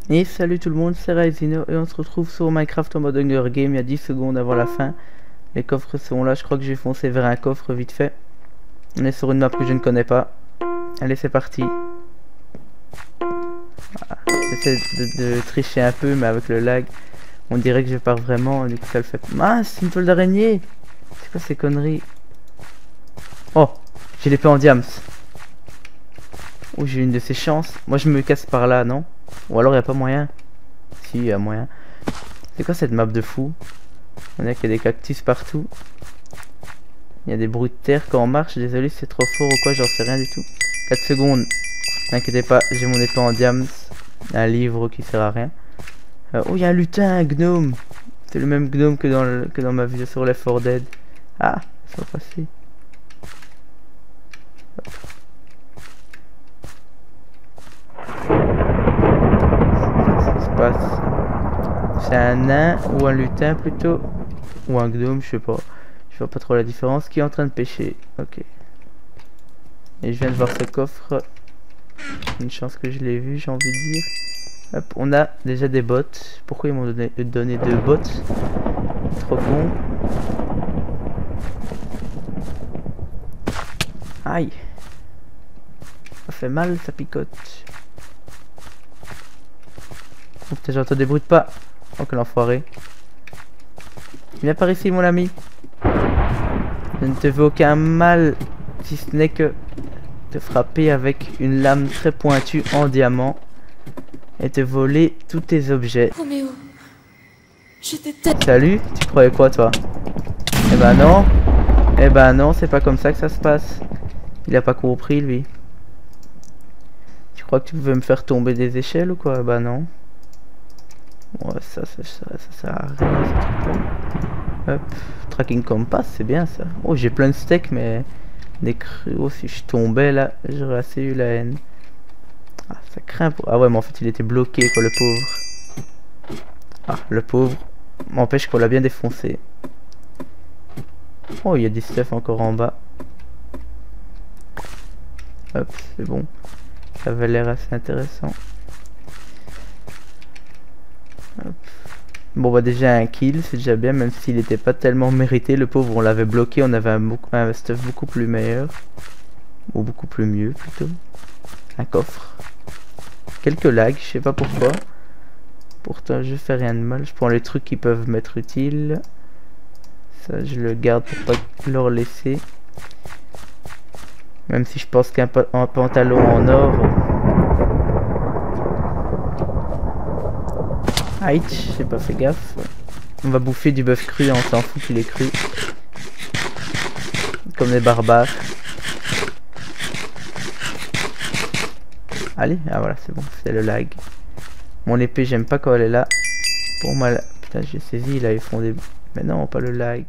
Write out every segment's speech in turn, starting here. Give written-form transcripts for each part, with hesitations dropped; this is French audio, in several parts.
Et salut tout le monde, c'est Raizino et on se retrouve sur Minecraft en mode Hunger Game il y a 10 secondes avant la fin. Les coffres sont là, je crois que j'ai foncé vers un coffre vite fait. On est sur une map que je ne connais pas. Allez, c'est parti. Voilà. J'essaie de tricher un peu, mais avec le lag, on dirait que je pars vraiment, du coup ça le fait. Mince, une toile d'araignée. C'est quoi ces conneries? Oh, j'ai l'épée en diams. Oh, j'ai une de ces chances. Moi je me casse par là, non? Ou alors il n'y a pas moyen? Si, il y a moyen. C'est quoi cette map de fou? On a qu'il y a des cactus partout. Il y a des bruits de terre quand on marche. Désolé si c'est trop fort ou quoi, j'en sais rien du tout. 4 secondes. N'inquiétez pas, j'ai mon épée en diams. Un livre qui sert à rien. Oh, il y a un lutin, un gnome. C'est le même gnome que dans ma vidéo sur Left 4 Dead. Ah, ça va passer. Qu'est-ce qui se passe? C'est un nain ou un lutin plutôt? Ou un gnome, je sais pas. Je vois pas trop la différence. Qui est en train de pêcher? Ok. Et je viens de voir ce coffre. Une chance que je l'ai vu, j'ai envie de dire. Hop, on a déjà des bottes. Pourquoi ils m'ont donné 2 bottes? Trop con. Aïe. Ça fait mal, ça picote. Oh putain, j'entends des bruits de pas. Oh, quel enfoiré. Viens par ici, mon ami. Je ne te veux aucun mal, si ce n'est que te frapper avec une lame très pointue en diamant et te voler tous tes objets. Roméo, je déteste. Salut, tu croyais quoi toi? Eh ben non. Eh ben non, c'est pas comme ça que ça se passe. Il a pas compris lui. Tu crois que tu pouvais me faire tomber des échelles ou quoi? Bah non. Ouais, ça sert à rien, ce truc-là. Hop, tracking compass, c'est bien ça. Oh, j'ai plein de steaks, mais des crues. Oh, si je tombais là, j'aurais assez eu la haine. Ah, ça craint pour... Ah ouais, mais en fait, il était bloqué, quoi, le pauvre. Ah, le pauvre. M'empêche qu'on l'a bien défoncé. Oh, il y a des stuff encore en bas. Hop, c'est bon. Ça avait l'air assez intéressant. Hop. Bon bah déjà un kill, c'est déjà bien, même s'il n'était pas tellement mérité, le pauvre on l'avait bloqué, on avait un stuff beaucoup plus meilleur. Ou beaucoup plus mieux plutôt. Un coffre. Quelques lags, je sais pas pourquoi. Pourtant je fais rien de mal, je prends les trucs qui peuvent m'être utiles. Ça je le garde pour pas leur laisser. Même si je pense qu'un pantalon en or... Aïe, j'ai pas fait gaffe. On va bouffer du bœuf cru, on s'en fout qu'il est cru. Comme des barbares. Allez, ah voilà, c'est bon, c'est le lag. Mon épée, j'aime pas quand elle est là. Pour moi, là... Putain, j'ai saisi, là, ils font des... Mais non, pas le lag.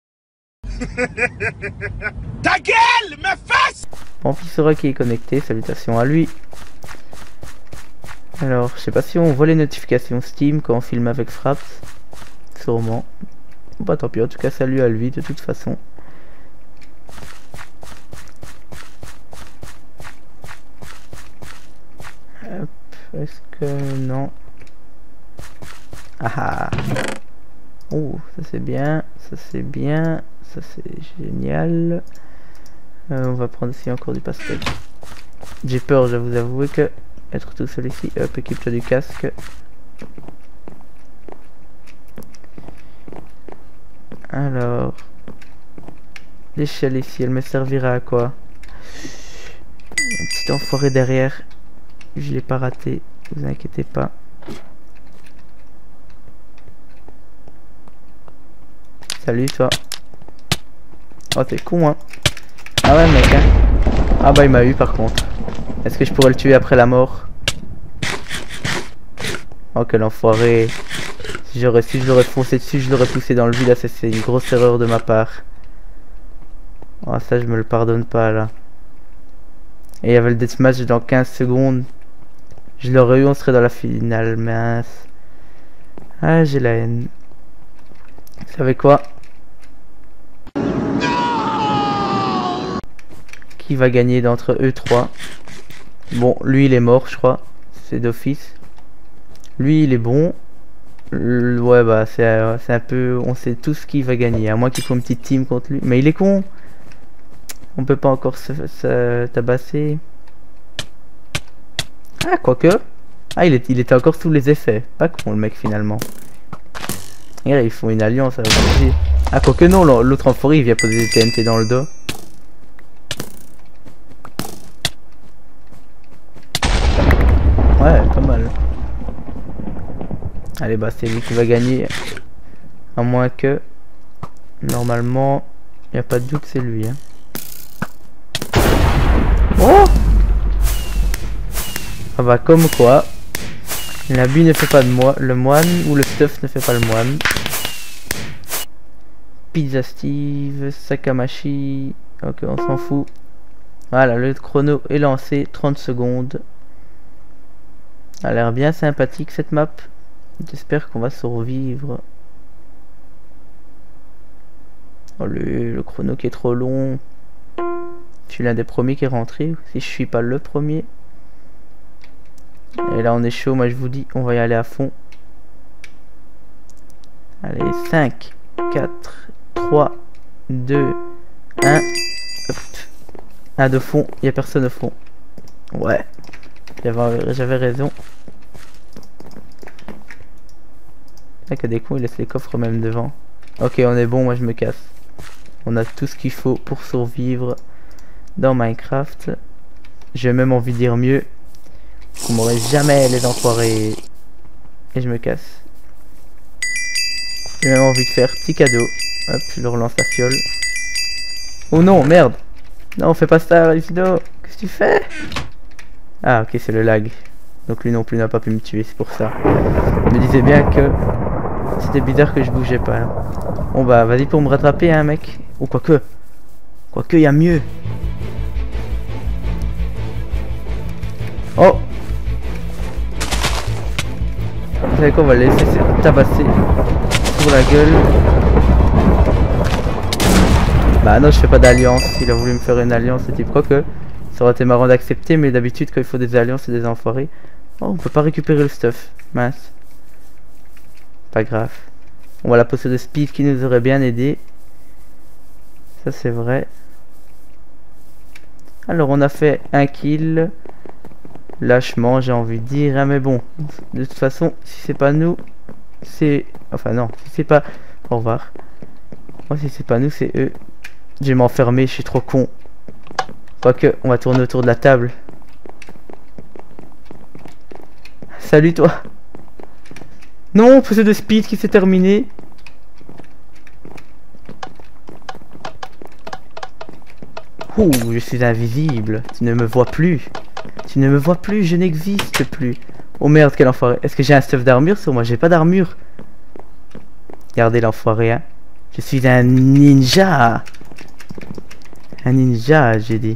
Ta gueule, me fasse! Mon fils sera qui est connecté, salutations à lui. Alors, je sais pas si on voit les notifications Steam quand on filme avec Fraps. Sûrement. Bah tant pis, en tout cas salut à lui de toute façon. Hop, est-ce que... non. Ah ah. Oh, ça c'est bien, ça c'est bien, ça c'est génial. On va prendre ici encore du pastel. J'ai peur, je vais vous avouer que... être tout seul ici. Hop, équipe-toi du casque. Alors, l'échelle ici, elle me servira à quoi? Il y a un petit enfoiré derrière. Je l'ai pas raté, vous inquiétez pas. Salut toi. Oh t'es con hein. Ah ouais mec hein. Ah bah il m'a eu par contre. Est-ce que je pourrais le tuer après la mort? Oh quel enfoiré. Si je l'aurais foncé dessus, je l'aurais poussé dans le vide. Là c'est une grosse erreur de ma part. Oh ça je me le pardonne pas là. Et il y avait le deathmatch dans 15 secondes. Je l'aurais eu, on serait dans la finale. Mince. Ah j'ai la haine. Vous savez quoi? Qui va gagner d'entre eux trois? Bon, lui il est mort je crois. C'est d'office. Lui, il est bon. Ouais, bah, c'est un peu... On sait tous qui va gagner, à moins qu'il faut une petite team contre lui. Mais il est con. On peut pas encore se tabasser. Ah, quoique. Ah, il était encore sous les effets. Pas con, le mec, finalement. Regarde, ils font une alliance avec lui. Ah, quoique non, l'autre enfoiré, il vient poser des TNT dans le dos. Ouais, pas mal. Allez, bah, c'est lui qui va gagner. À moins que... Normalement, il n'y a pas de doute, c'est lui. Hein. Oh! Ah bah, comme quoi. L'habit ne fait pas de le moine, ou le stuff ne fait pas le moine. Pizza Steve, Sakamashi. Ok, on s'en fout. Voilà, le chrono est lancé. 30 secondes. Ça a l'air bien sympathique cette map. J'espère qu'on va survivre. Oh, le chrono qui est trop long. Je suis l'un des premiers qui est rentré. Si je suis pas le premier. Et là on est chaud, moi je vous dis, on va y aller à fond. Allez, 5, 4, 3, 2, 1. Hop. Ah, de fond, il n'y a personne au fond. Ouais, j'avais raison. Il que des cons, ils laissent les coffres même devant. Ok, on est bon, moi je me casse. On a tout ce qu'il faut pour survivre dans Minecraft. J'ai même envie de dire mieux. Vous m'aurez jamais les enfoirés. Et je me casse. J'ai même envie de faire petit cadeau. Hop, je le relance la fiole. Oh non, merde. Non, fais pas ça, Alfino. Qu'est-ce que tu fais? Ah, ok, c'est le lag. Donc lui non plus n'a pas pu me tuer, c'est pour ça. Je me disais bien que c'était bizarre que je bougeais pas. Là. Bon bah, vas-y pour me rattraper, hein, mec. Ou quoique. Quoique, y a mieux. Oh! Vous savez quoi, on va le laisser se tabasser sur la gueule. Bah non, je fais pas d'alliance. Il a voulu me faire une alliance, ce type. Quoique, ça aurait été marrant d'accepter, mais d'habitude, quand il faut des alliances, c'est des enfoirés. Oh, on peut pas récupérer le stuff. Mince. Pas grave. On va la potion de speed qui nous aurait bien aidé. Ça, c'est vrai. Alors, on a fait un kill. Lâchement, j'ai envie de dire, hein, mais bon, de toute façon, si c'est pas nous, c'est... Enfin non, si c'est pas... Au revoir. Moi, si c'est pas nous, c'est eux. Je vais m'enfermer, je suis trop con. Quoique, on va tourner autour de la table. Salut toi. Non, c'est de speed qui s'est terminé. Ouh, je suis invisible. Tu ne me vois plus. Tu ne me vois plus, je n'existe plus. Oh merde, quel enfoiré. Est-ce que j'ai un stuff d'armure sur moi? J'ai pas d'armure. Regardez l'enfoiré, hein. Je suis un ninja. Un ninja, j'ai dit.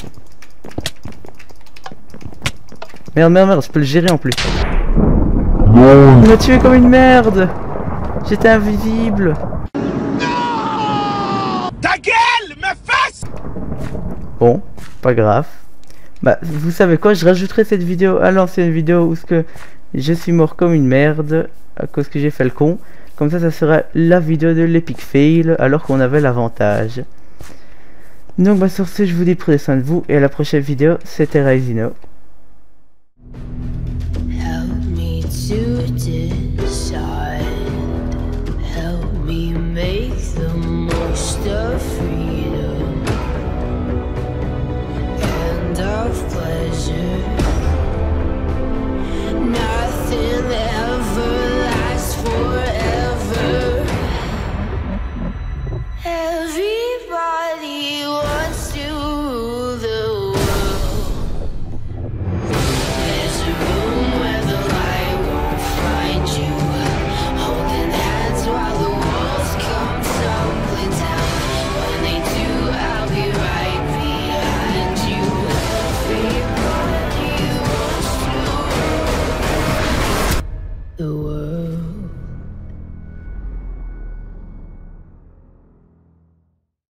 Merde, merde, merde, je peux le gérer en plus. Il m'a tué comme une merde. J'étais invisible. Ta gueule, mes fesses! Bon, pas grave. Bah, vous savez quoi, je rajouterai cette vidéo à l'ancienne vidéo où ce que je suis mort comme une merde à cause que j'ai fait le con. Comme ça sera la vidéo de l'epic fail alors qu'on avait l'avantage. Donc bah sur ce, je vous dis prenez soin de vous et à la prochaine vidéo, c'était Raizino. Help me to